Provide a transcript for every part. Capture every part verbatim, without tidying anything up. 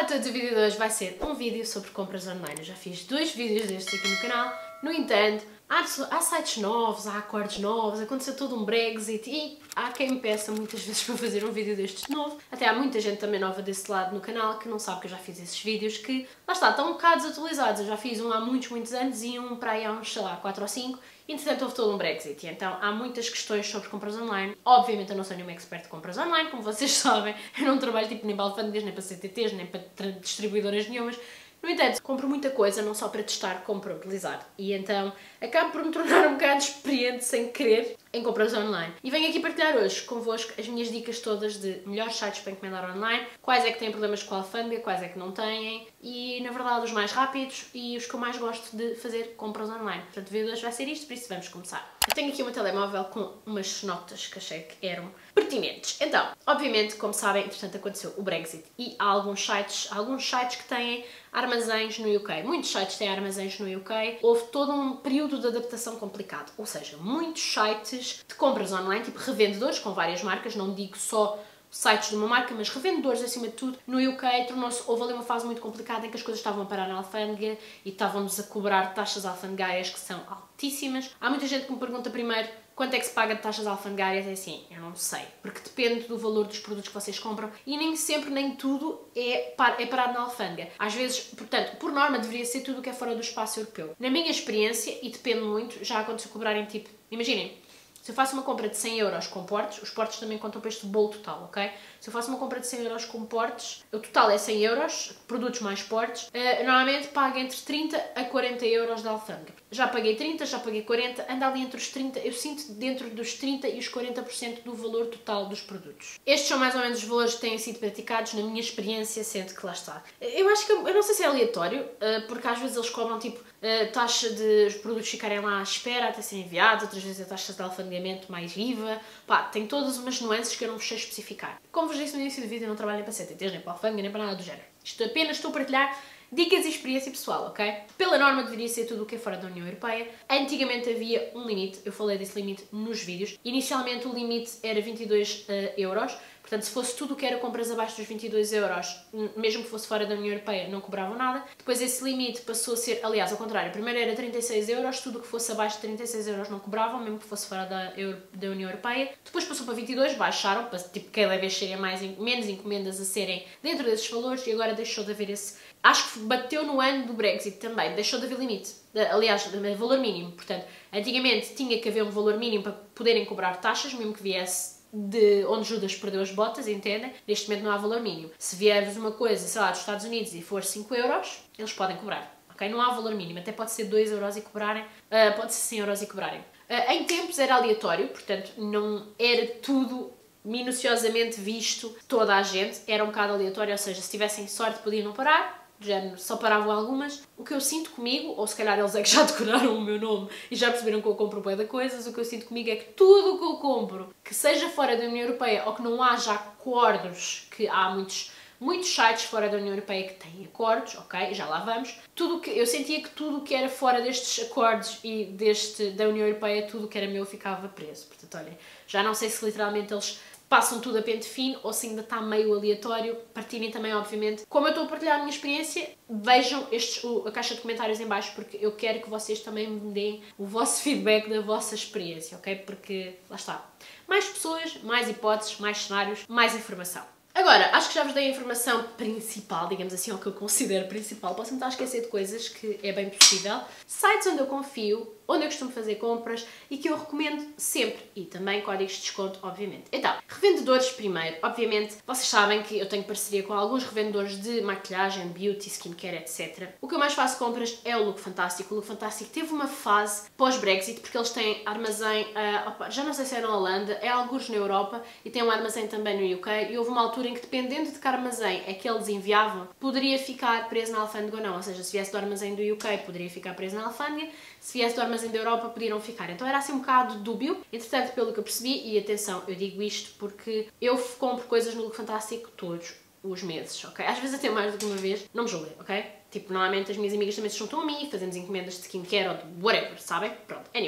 todos, o vídeo de hoje vai ser um vídeo sobre compras online. Eu já fiz dois vídeos destes aqui no canal. No entanto, há, há sites novos, há acordos novos, aconteceu todo um Brexit e há quem me peça muitas vezes para fazer um vídeo destes de novo. Até há muita gente também nova desse lado no canal que não sabe que eu já fiz esses vídeos que, lá está, estão um bocado desatualizados. Eu já fiz um há muitos, muitos anos e um para aí há uns, sei lá, quatro ou cinco. Entretanto, houve todo um Brexit, e então há muitas questões sobre compras online. Obviamente eu não sou nenhuma expert de compras online, como vocês sabem. Eu não trabalho tipo nem para alfândegas, nem para C T Ts, nem para distribuidoras nenhumas. No entanto, compro muita coisa, não só para testar, como para utilizar. E então, acabo por me tornar um bocado experiente, sem querer, em compras online. E venho aqui partilhar hoje convosco as minhas dicas todas de melhores sites para encomendar online, quais é que têm problemas com a alfândega, quais é que não têm, e, na verdade, os mais rápidos e os que eu mais gosto de fazer compras online. Portanto, o vídeo de hoje vai ser isto, por isso vamos começar. Eu tenho aqui um telemóvel com umas notas que achei que eram pertinentes. Então, obviamente, como sabem, entretanto aconteceu o Brexit e há alguns sites, alguns sites que têm armazéns no U K. Muitos sites têm armazéns no U K. Houve todo um período de adaptação complicado. Ou seja, muitos sites de compras online, tipo revendedores com várias marcas, não digo só sites de uma marca, mas revendedores acima de tudo, no U K tornou-se, houve ali uma fase muito complicada em que as coisas estavam a parar na alfândega e estavam-nos a cobrar taxas alfandegárias que são altíssimas. Há muita gente que me pergunta primeiro quanto é que se paga de taxas alfandegárias. É assim, eu não sei, porque depende do valor dos produtos que vocês compram e nem sempre, nem tudo é, par, é parado na alfândega. Às vezes, portanto, por norma deveria ser tudo o que é fora do espaço europeu. Na minha experiência, e depende muito, já aconteceu cobrarem tipo, imaginem, se eu faço uma compra de cem euros com portes, os portes também contam para este bolo total, ok? Se eu faço uma compra de cem euros com portes, o total é cem euros, produtos mais portes, uh, normalmente pago entre trinta a quarenta euros da alfândega. Já paguei trinta, já paguei quarenta, anda ali entre os trinta, eu sinto dentro dos trinta e os quarenta por cento do valor total dos produtos. Estes são mais ou menos os valores que têm sido praticados na minha experiência, sendo que lá está. Eu acho que, eu não sei se é aleatório, uh, porque às vezes eles cobram tipo uh, taxa de os produtos ficarem lá à espera até serem enviados, outras vezes a taxa de alfandegamento mais viva. Pá, tem todas umas nuances que eu não vos sei especificar. Como vos disse no início do vídeo, eu não trabalho nem para C T Ts, nem para alfândega, nem para nada do género. Isto apenas estou a partilhar dicas e experiência pessoal, ok? Pela norma deveria ser tudo o que é fora da União Europeia. Antigamente havia um limite, eu falei desse limite nos vídeos. Inicialmente o limite era vinte e dois euros. Portanto, se fosse tudo o que era compras abaixo dos vinte e dois euros, mesmo que fosse fora da União Europeia, não cobravam nada. Depois esse limite passou a ser, aliás, ao contrário, primeiro era trinta e seis euros, tudo o que fosse abaixo de trinta e seis euros não cobravam, mesmo que fosse fora da, Euro, da União Europeia. Depois passou para vinte e dois, baixaram, para tipo, cada vez serem mais, menos encomendas a serem dentro desses valores e agora deixou de haver esse... Acho que bateu no ano do Brexit também, deixou de haver limite. Aliás, valor mínimo. Portanto, antigamente tinha que haver um valor mínimo para poderem cobrar taxas, mesmo que viesse de onde Judas perdeu as botas, entendem? Neste momento não há valor mínimo. Se vier-vos uma coisa, sei lá, dos Estados Unidos e for cinco euros, eles podem cobrar, ok? Não há valor mínimo, até pode ser dois euros e cobrarem, uh, pode ser cem euros e cobrarem. Uh, em tempos era aleatório, portanto não era tudo minuciosamente visto toda a gente, era um bocado aleatório, ou seja, se tivessem sorte podiam não parar, de género, só paravam algumas. O que eu sinto comigo, ou se calhar eles é que já decoraram o meu nome e já perceberam que eu compro bué de coisas, o que eu sinto comigo é que tudo o que eu compro, que seja fora da União Europeia ou que não haja acordos, que há muitos, muitos sites fora da União Europeia que têm acordos, ok, já lá vamos, tudo que, eu sentia que tudo o que era fora destes acordos e deste, da União Europeia, tudo o que era meu ficava preso. Portanto, olhem, já não sei se literalmente eles passam tudo a pente fino ou se ainda está meio aleatório. Partilhem também, obviamente. Como eu estou a partilhar a minha experiência, vejam estes, o, a caixa de comentários em baixo, porque eu quero que vocês também me deem o vosso feedback da vossa experiência, ok? Porque, lá está, mais pessoas, mais hipóteses, mais cenários, mais informação. Agora, acho que já vos dei a informação principal, digamos assim, ou que eu considero principal. Posso-me estar a esquecer de coisas, que é bem possível. Sites onde eu confio, onde eu costumo fazer compras e que eu recomendo sempre. E também códigos de desconto, obviamente. Então, revendedores primeiro. Obviamente, vocês sabem que eu tenho parceria com alguns revendedores de maquilhagem, beauty, skincare, etcétera. O que eu mais faço compras é o Look Fantástico. O Look Fantástico teve uma fase pós-Brexit, porque eles têm armazém, uh, opa, já não sei se é na Holanda, é alguns na Europa, e tem um armazém também no U K, e houve uma altura em que, dependendo de que armazém é que eles enviavam, poderia ficar preso na alfândega ou não. Ou seja, se viesse do armazém do U K, poderia ficar preso na alfândega. Se viesse do armazém da Europa, poderiam ficar. Então era assim um bocado dúbio. Entretanto, pelo que eu percebi, e atenção, eu digo isto porque eu compro coisas no Look Fantástico todos os meses, ok? Às vezes até mais do que uma vez. Não me julguem, ok? Tipo, normalmente as minhas amigas também se juntam a mim, fazemos encomendas de skincare ou de whatever, sabem? Pronto, anyways.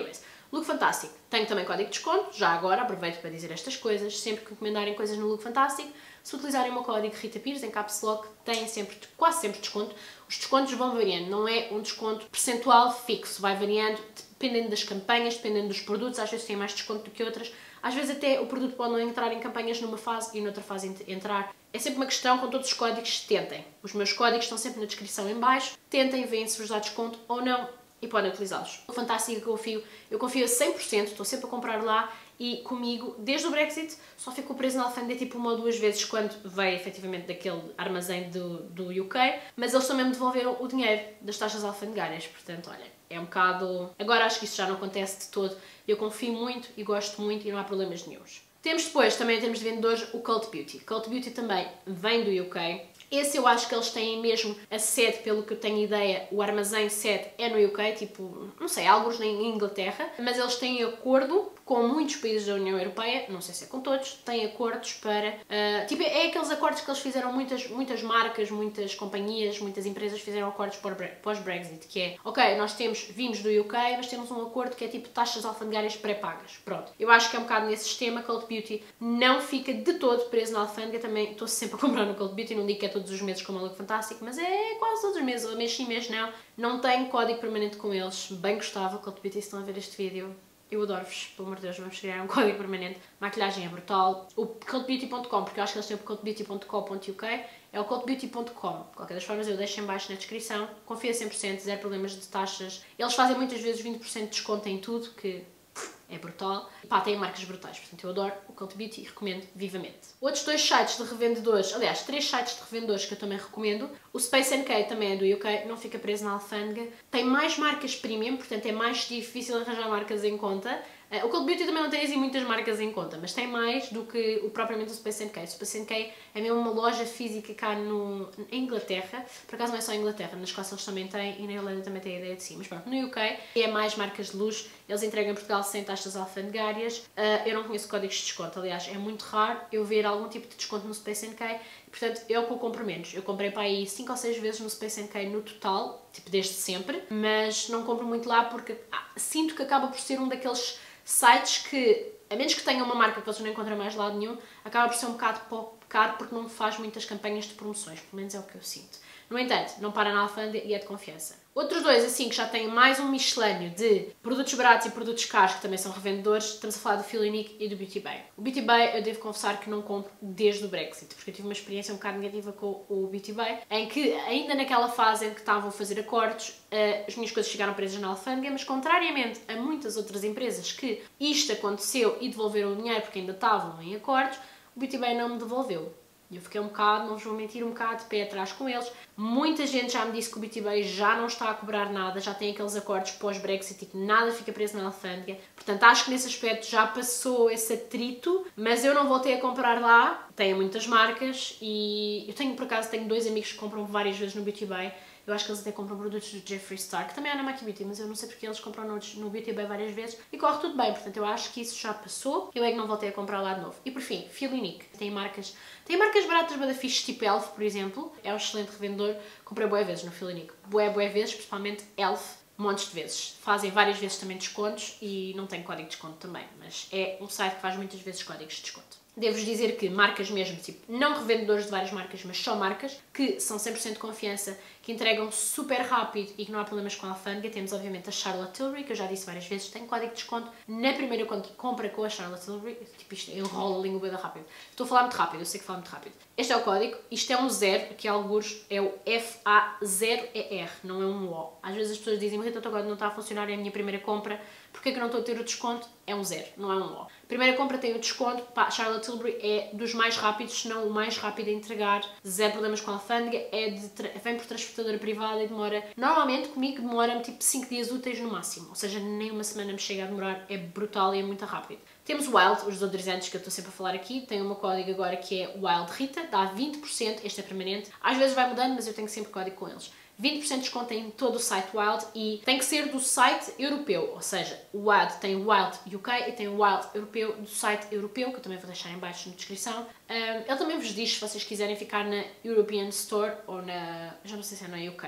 Look Fantastic, tenho também código de desconto, já agora aproveito para dizer estas coisas, sempre que encomendarem coisas no Look Fantastic, se utilizarem o meu código Rita Pires em caps lock, têm sempre, quase sempre desconto. Os descontos vão variando, não é um desconto percentual fixo, vai variando dependendo das campanhas, dependendo dos produtos, às vezes tem mais desconto do que outras, às vezes até o produto pode não entrar em campanhas numa fase e noutra fase entrar. É sempre uma questão, com todos os códigos, tentem. Os meus códigos estão sempre na descrição em baixo, tentem, veem se vos dá desconto ou não e podem utilizá-los. O Fantástico eu confio, eu confio a cem por cento, estou sempre a comprar lá e comigo, desde o Brexit, só ficou preso na alfândega tipo uma ou duas vezes quando veio efetivamente daquele armazém do, do U K, mas eles também me devolveram o dinheiro das taxas alfandegárias, portanto, olha, é um bocado... Agora acho que isso já não acontece de todo, eu confio muito e gosto muito e não há problemas nenhuns. Temos depois, também em termos de vendedores, o Cult Beauty. Cult Beauty também vem do U K. Esse eu acho que eles têm mesmo a sede, pelo que eu tenho ideia, o armazém sede é no U K, tipo, não sei, alguns na Inglaterra, mas eles têm acordo com muitos países da União Europeia, não sei se é com todos, têm acordos para... Uh, tipo, é aqueles acordos que eles fizeram, muitas, muitas marcas, muitas companhias, muitas empresas fizeram acordos pós-Brexit, que é, ok, nós temos, vimos do U K, mas temos um acordo que é tipo taxas alfandegárias pré-pagas, pronto. Eu acho que é um bocado nesse sistema, Cult Beauty não fica de todo preso na alfândega, também estou sempre a comprar no Cult Beauty, não digo que é todos os meses como o Look Fantástico, mas é quase todos os meses, ou mês sim, mês não. Não tenho código permanente com eles, bem gostava, Cult Beauty, se estão a ver este vídeo. Eu adoro-vos, pelo amor de Deus, vamos criar um código permanente. Maquilhagem é brutal. O cult beauty ponto com, porque eu acho que eles têm o cult beauty ponto co ponto U K, é o cult beauty ponto com. De qualquer das formas, eu deixo em baixo na descrição. Confia cem por cento, zero problemas de taxas. Eles fazem muitas vezes vinte por cento de desconto em tudo, que é brutal. E pá, têm marcas brutais, portanto eu adoro o Cult Beauty e recomendo vivamente. Outros dois sites de revendedores, aliás, três sites de revendedores que eu também recomendo. O Space and K também é do U K, não fica preso na alfândega. Tem mais marcas premium, portanto é mais difícil arranjar marcas em conta. Uh, o Cult Beauty também não tem assim muitas marcas em conta, mas tem mais do que o, propriamente o Space and K. O Space and K é mesmo uma loja física cá no, em Inglaterra. Por acaso não é só em Inglaterra, na Escócia eles também têm e na Irlanda também têm a ideia de si. Mas pronto, no U K é mais marcas de luxo, eles entregam em Portugal sem taxas alfandegárias. Uh, eu não conheço códigos de desconto, aliás, é muito raro eu ver algum tipo de desconto no Space and K. Portanto, eu que o compro menos. Eu comprei para aí cinco ou seis vezes no Space and K no total, tipo desde sempre, mas não compro muito lá porque ah, sinto que acaba por ser um daqueles sites que, a menos que tenham uma marca que vocês não encontram mais de lado nenhum, acaba por ser um bocado caro porque não faz muitas campanhas de promoções, pelo menos é o que eu sinto. No entanto, não para na alfândega e é de confiança. Outros dois, assim, que já têm mais um miscelâneo de produtos baratos e produtos caros, que também são revendedores, estamos a falar do Feel Unique e do Beauty Bay. O Beauty Bay, eu devo confessar que não compro desde o Brexit, porque eu tive uma experiência um bocado negativa com o Beauty Bay, em que, ainda naquela fase em que estavam a fazer acordos, as minhas coisas chegaram presas na alfândega, mas contrariamente a muitas outras empresas que isto aconteceu e devolveram o dinheiro porque ainda estavam em acordos, o Beauty Bay não me devolveu. E eu fiquei um bocado, não vos vou mentir, um bocado de pé atrás com eles. Muita gente já me disse que o Beauty Bay já não está a cobrar nada, já tem aqueles acordos pós-Brexit e que nada fica preso na alfândega. Portanto, acho que nesse aspecto já passou esse atrito, mas eu não voltei a comprar lá. Tenho muitas marcas e eu tenho, por acaso, tenho dois amigos que compram várias vezes no Beauty Bay. Eu acho que eles até compram produtos do Jeffree Star, que também é na Maki Beauty, mas eu não sei porque eles compram no, no Beauty Bay várias vezes e corre tudo bem, portanto eu acho que isso já passou, eu é que não voltei a comprar lá de novo. E por fim, Feel Unique, tem marcas, tem marcas baratas, bada fixe, tipo Elf, por exemplo, é um excelente revendedor, comprei bué vezes no Feel Unique, bué, bué vezes, principalmente Elf, montes de vezes. Fazem várias vezes também descontos e não tem código de desconto também, mas é um site que faz muitas vezes códigos de desconto. Devo-vos dizer que marcas mesmo, tipo, não revendedores de várias marcas, mas só marcas, que são cem por cento de confiança, que entregam super rápido e que não há problemas com a alfândega. Temos, obviamente, a Charlotte Tilbury, que eu já disse várias vezes, tem código de desconto na primeira compra com a Charlotte Tilbury. Tipo, isto enrola a língua bem rápido. Estou a falar muito rápido, eu sei que falo muito rápido. Este é o código, isto é um zero, aqui alguns é o F A zero E R, não é um O. Às vezes as pessoas dizem, Rita, o teu código não está a funcionar, é a minha primeira compra, porquê é que eu não estou a ter o desconto? É um zero, não é um O. Primeira compra tem o desconto, pá, Charlotte Tilbury é dos mais rápidos, se não o mais rápido a entregar, zero problemas com a alfândega, é de vem por transportadora privada e demora, normalmente comigo demora-me tipo cinco dias úteis no máximo, ou seja, nem uma semana me chega a demorar, é brutal e é muito rápido. Temos o Wild, os desodorizantes que eu estou sempre a falar aqui, tem o meu código agora que é Wild Rita, dá vinte por cento, este é permanente, às vezes vai mudando, mas eu tenho sempre código com eles. vinte por cento de desconto em todo o site Wild e tem que ser do site europeu, ou seja, o Wild tem o Wild U K e tem o Wild europeu do site europeu, que eu também vou deixar em baixo na descrição. Um, ele também vos diz se vocês quiserem ficar na European Store ou na... já não sei se é na U K.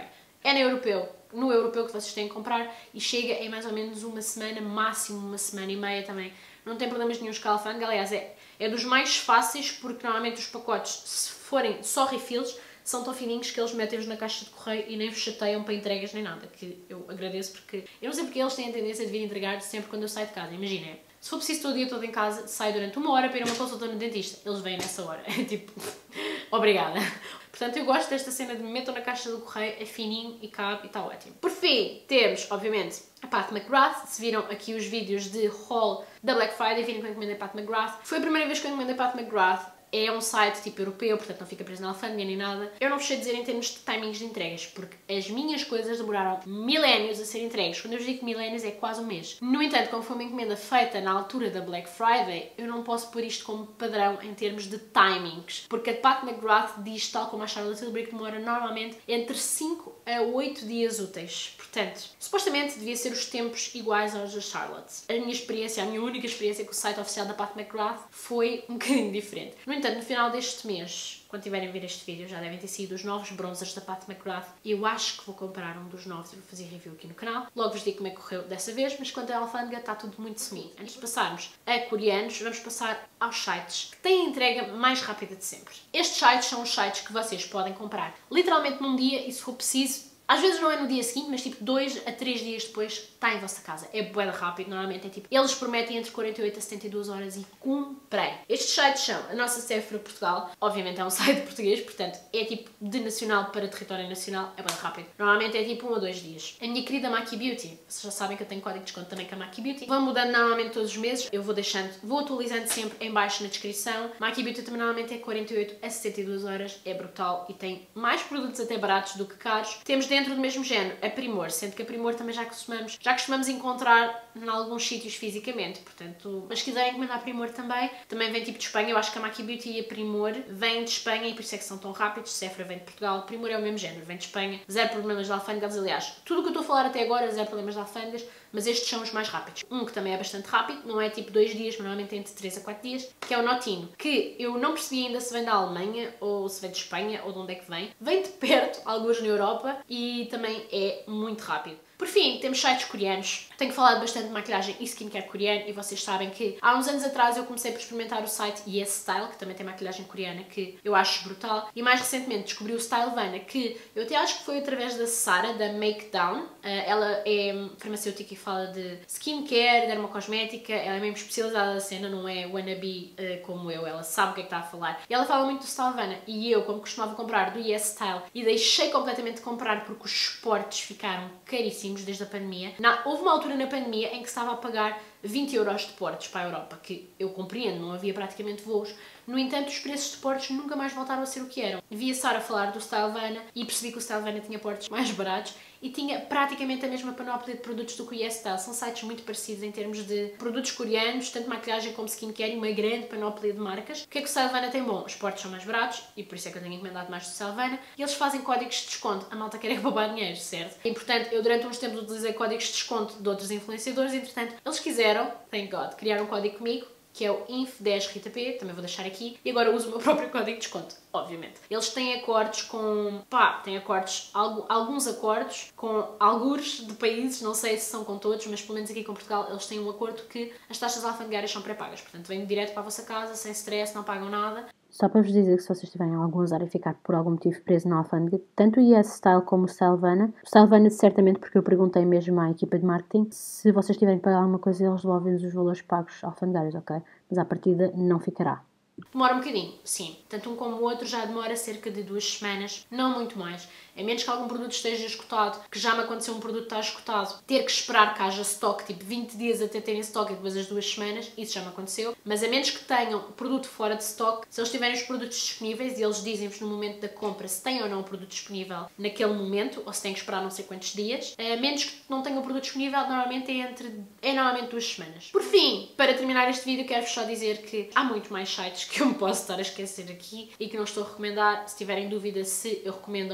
É no europeu. No europeu que vocês têm que comprar e chega em mais ou menos uma semana, máximo uma semana e meia também. Não tem problemas nenhum com a alfândega, aliás, é, é dos mais fáceis porque normalmente os pacotes, se forem só refills, são tão fininhos que eles metem-os na caixa de correio e nem vos chateiam para entregas nem nada, que eu agradeço porque eu não sei porque eles têm a tendência de vir entregar sempre quando eu saio de casa, imaginem. Se for preciso todo o dia todo em casa, saio durante uma hora para ir a uma consulta no dentista, eles vêm nessa hora, é tipo, obrigada. Portanto, eu gosto desta cena de me metam na caixa do correio, é fininho e cabe e está ótimo. Por fim, temos, obviamente, a Pat McGrath. Se viram aqui os vídeos de haul da Black Friday, viram que eu encomendei Pat McGrath. Foi a primeira vez que eu encomendei Pat McGrath. É um site tipo europeu, portanto não fica preso na alfândega nem nada. Eu não vos sei dizer em termos de timings de entregas, porque as minhas coisas demoraram milénios a ser entregues. Quando eu vos digo milénios é quase um mês. No entanto, como foi uma encomenda feita na altura da Black Friday, eu não posso pôr isto como padrão em termos de timings, porque a Pat McGrath diz, tal como a Charlotte Tilbury, que demora normalmente entre cinco a oito dias úteis. Portanto, supostamente devia ser os tempos iguais aos da Charlotte. A minha experiência, a minha única experiência com o site oficial da Pat McGrath foi um bocadinho diferente. No entanto, no final deste mês, quando tiverem a ver este vídeo, já devem ter sido os novos bronzers da Pat McGrath. Eu acho que vou comprar um dos novos e vou fazer review aqui no canal. Logo vos digo como é que correu dessa vez, mas quanto à alfândega está tudo muito semi. Antes de passarmos a coreanos, vamos passar aos sites que têm a entrega mais rápida de sempre. Estes sites são os sites que vocês podem comprar literalmente num dia e, se for preciso, às vezes não é no dia seguinte, mas tipo dois a três dias depois está em vossa casa. É bué de rápido, normalmente é tipo, eles prometem entre quarenta e oito a setenta e duas horas e cumprem. Estes sites são a nossa Sephora Portugal, obviamente é um site português, portanto é tipo de nacional para território nacional, é bué de rápido. Normalmente é tipo um ou dois dias. A minha querida Maki Beauty, vocês já sabem que eu tenho código de desconto também com a Maki Beauty. Vão mudando normalmente todos os meses, eu vou deixando, vou atualizando sempre em baixo na descrição. Maki Beauty também normalmente é quarenta e oito a setenta e duas horas, é brutal e tem mais produtos até baratos do que caros. Temos dentro do mesmo género a Primor, sendo que a Primor também já costumamos, já costumamos encontrar em alguns sítios fisicamente, portanto, mas se quiserem encomendar a Primor também, também vem tipo de Espanha. Eu acho que a Maki Beauty e a Primor vêm de Espanha e por isso é que são tão rápidos. Sephora vem de Portugal, a Primor é o mesmo género, vem de Espanha, zero problemas de alfândegas. Aliás, tudo o que eu estou a falar até agora, zero problemas de alfândegas, mas estes são os mais rápidos. Um que também é bastante rápido, não é tipo dois dias, mas normalmente é entre três a quatro dias, que é o Notino, que eu não percebi ainda se vem da Alemanha ou se vem de Espanha ou de onde é que vem. Vem de perto, alguns na Europa, e também é muito rápido. Por fim, temos sites coreanos. Tenho falado bastante de maquilhagem e skincare coreano e vocês sabem que há uns anos atrás eu comecei por experimentar o site Yes Style, que também tem maquilhagem coreana, que eu acho brutal. E mais recentemente descobri o Stylevana, que eu até acho que foi através da Sara, da Makedown. Ela é farmacêutica e fala de skincare, dermocosmética. Ela é mesmo especializada na cena, não é wannabe como eu. Ela sabe o que é que está a falar. E ela fala muito do Stylevana. E eu, como costumava comprar do Yes Style, e deixei completamente de comprar porque os esportes ficaram caríssimos desde a pandemia. Na, houve uma altura na pandemia em que estava a pagar vinte euros de portos para a Europa, que eu compreendo, não havia praticamente voos. No entanto, os preços de portos nunca mais voltaram a ser o que eram. Vi a Sara falar do Stylevana e percebi que o Stylevana tinha portos mais baratos e tinha praticamente a mesma panóplia de produtos do que o Yes Style. São sites muito parecidos em termos de produtos coreanos, tanto maquilhagem como skincare, e uma grande panóplia de marcas. O que é que o Stylevana tem bom? Os portos são mais baratos e por isso é que eu tenho encomendado mais do Stylevana, e eles fazem códigos de desconto. A malta quer é roubar dinheiro, certo? E portanto, eu durante uns tempos utilizei códigos de desconto de outros influenciadores e entretanto, eles quiseram, thank God, criar um código comigo, que é o inf dez Rita P, também vou deixar aqui, e agora uso o meu próprio código de desconto, obviamente. Eles têm acordos com, pá, têm acordos, alguns acordos com algures de países, não sei se são com todos, mas pelo menos aqui com Portugal eles têm um acordo que as taxas alfandegárias são pré-pagas, portanto vêm direto para a vossa casa, sem stress, não pagam nada. Só para vos dizer que se vocês tiverem algum azar e ficar por algum motivo preso na alfândega, tanto o Yes Style como o Stylevana, o Stylevana certamente porque eu perguntei mesmo à equipa de marketing, se vocês tiverem que pagar alguma coisa eles devolvem-nos os valores pagos alfandegários, ok? Mas à partida não ficará. Demora um bocadinho, sim. Tanto um como o outro já demora cerca de duas semanas, não muito mais. A menos que algum produto esteja esgotado, que já me aconteceu um produto estar esgotado, ter que esperar que haja stock, tipo vinte dias até terem stock e depois as duas semanas, isso já me aconteceu. Mas a menos que tenham produto fora de stock, se eles tiverem os produtos disponíveis e eles dizem-vos no momento da compra se têm ou não o produto disponível naquele momento, ou se têm que esperar não sei quantos dias, a menos que não tenham o produto disponível, normalmente é entre, é normalmente duas semanas. Por fim, para terminar este vídeo, quero-vos só dizer que há muito mais sites que eu me posso estar a esquecer aqui e que não estou a recomendar. Se tiverem dúvida se eu recomendo ou não, ou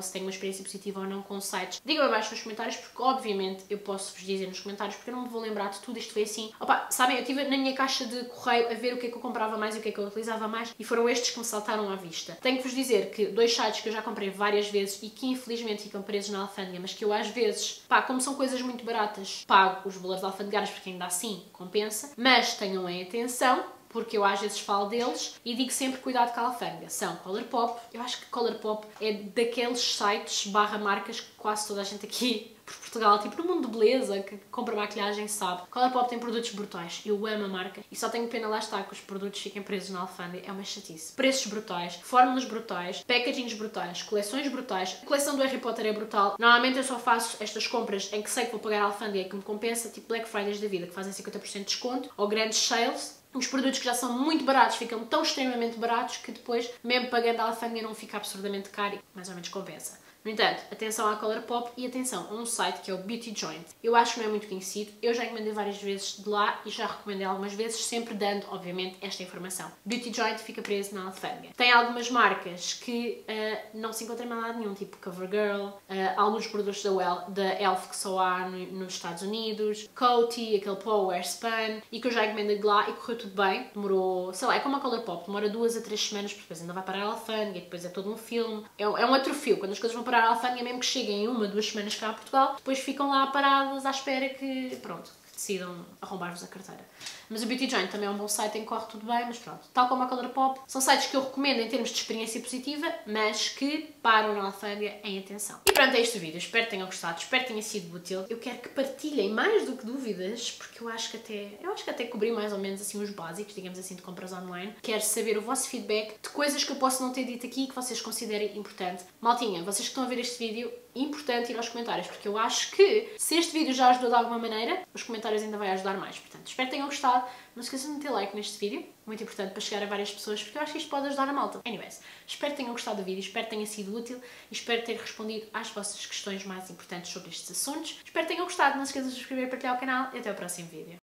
ou se têm uma experiência positiva ou não com sites, digam abaixo nos comentários, porque obviamente eu posso vos dizer nos comentários, porque eu não me vou lembrar de tudo, isto foi assim. Opa, sabem, eu estive na minha caixa de correio a ver o que é que eu comprava mais e o que é que eu utilizava mais, e foram estes que me saltaram à vista. Tenho que vos dizer que dois sites que eu já comprei várias vezes e que infelizmente ficam presos na alfândega, mas que eu às vezes, pá, como são coisas muito baratas, pago os valores alfandegários porque ainda assim compensa, mas tenham em atenção, porque eu às vezes falo deles e digo sempre cuidado com a alfândega. São Colourpop, eu acho que Colourpop é daqueles sites barra marcas que quase toda a gente aqui por Portugal, tipo no mundo de beleza, que compra maquilhagem sabe. Colourpop tem produtos brutais, eu amo a marca e só tenho pena lá estar que os produtos fiquem presos na alfândega, é uma chatice. Preços brutais, fórmulas brutais, packagings brutais, coleções brutais. A coleção do Harry Potter é brutal. Normalmente eu só faço estas compras em que sei que vou pagar a alfândega que me compensa, tipo Black Fridays da vida, que fazem cinquenta por cento de desconto, ou grandes sales. Os produtos que já são muito baratos ficam tão extremamente baratos que depois, mesmo pagando a alfândega, não fica absurdamente caro e mais ou menos compensa. No entanto, atenção à Colourpop e atenção a um site que é o Beauty Joint. Eu acho que não é muito conhecido, eu já encomendei várias vezes de lá e já recomendei algumas vezes, sempre dando, obviamente, esta informação. Beauty Joint fica preso na alfândega. Tem algumas marcas que uh, não se encontram em lado nenhum, tipo CoverGirl, uh, alguns produtos da, well, da Elf que só há no, nos Estados Unidos, Coty, aquele Power Span, e que eu já encomendei de lá e correu tudo bem. Demorou, sei lá, é como a Colourpop, demora duas a três semanas, porque depois ainda vai parar a alfândega e depois é todo um filme. É, é um atrofio, quando as coisas vão parar a alfândega, mesmo que cheguem em uma, duas semanas cá a Portugal, depois ficam lá paradas à espera que, pronto, que decidam arrombar-vos a carteira. Mas o Beauty Joint também é um bom site em que corre tudo bem, mas pronto. Tal como a Colourpop, são sites que eu recomendo em termos de experiência positiva, mas que param na alfândega em atenção. E pronto, é este o vídeo. Espero que tenham gostado, espero que tenha sido útil. Eu quero que partilhem mais do que dúvidas, porque eu acho que até, eu acho que até cobri mais ou menos assim os básicos, digamos assim, de compras online. Quero saber o vosso feedback de coisas que eu posso não ter dito aqui que vocês considerem importante. Maltinha, vocês que estão a ver este vídeo, importante ir aos comentários, porque eu acho que se este vídeo já ajudou de alguma maneira, os comentários ainda vai ajudar mais. Portanto, espero que tenham gostado. Não se esqueçam de meter like neste vídeo, muito importante para chegar a várias pessoas, porque eu acho que isto pode ajudar a malta. Anyways, espero que tenham gostado do vídeo, espero que tenha sido útil e espero ter respondido às vossas questões mais importantes sobre estes assuntos. Espero que tenham gostado, não se esqueçam de subscrever e partilhar o canal e até o próximo vídeo.